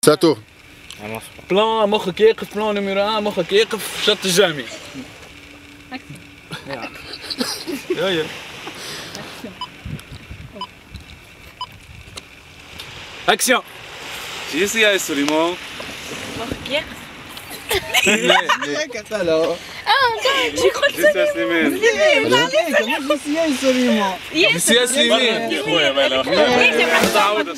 ساتو بلان مخك يقف، بلان نمرو 1 مخك يقف شط الجامي. يا اكسيون. جيسي يا سليمان. مخك يقف. Alors, J'ai cru que جيسي يا سليمان. سياسي يا خويا مالا. تعود.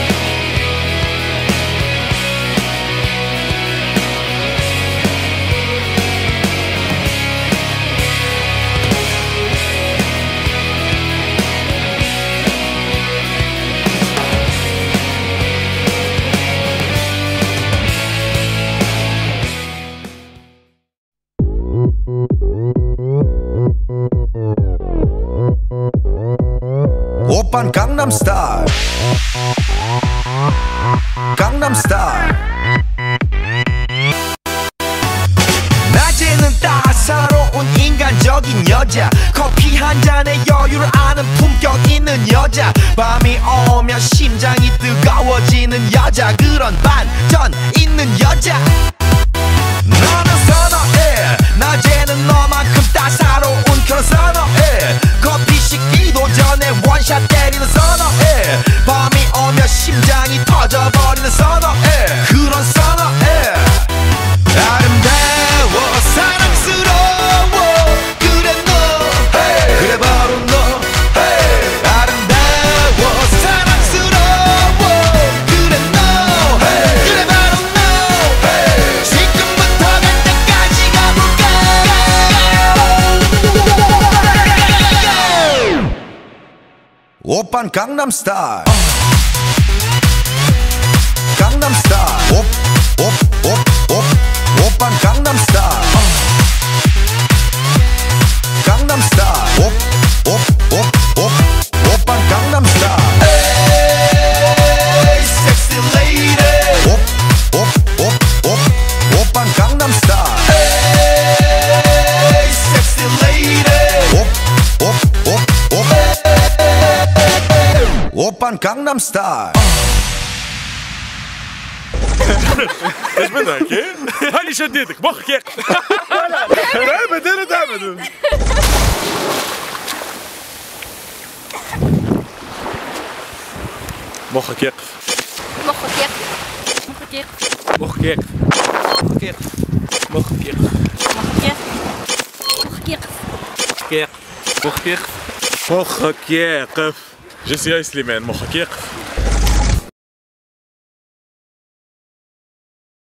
오빤 강남스타일 강남스타일 낮에는 따사로운 인간적인 여자 커피 한 잔에 여유를 아는 품격 있는 여자 밤이 오면 심장이 뜨거워지는 여자 그런 반전 있는 여자 너는 선호해 낮에는 너만큼 따사로운 그런 선호해 커피 식기도 전에 원샷 때리는 선호해 밤이 오면 심장이 터져버리는 선호해 그런 선호해 아름다워 사랑스러워 그래 너 hey. 그래 바로 너 hey. 아름다워 사랑스러워 그래 너 hey. 그래 바로 너 hey. 지금부터 갈 때까지 가볼까 오빤 강남스타일 강남스타일 오빤 강남스타일 강남스타일 오빤 강남스타일 에이 섹시 레이디 오빤 강남스타일 에이 섹시 레이디 오빤 강남스타일 ايش بدك ايه؟ هاني شديتك مخك يقف. ابدا. مخك يقف. مخك يقف. مخك يقف. مخك يقف. مخك يقف. مخك يقف. مخك يقف. مخك يقف. مخك يقف. جيسي يا سليمان مخك يقف.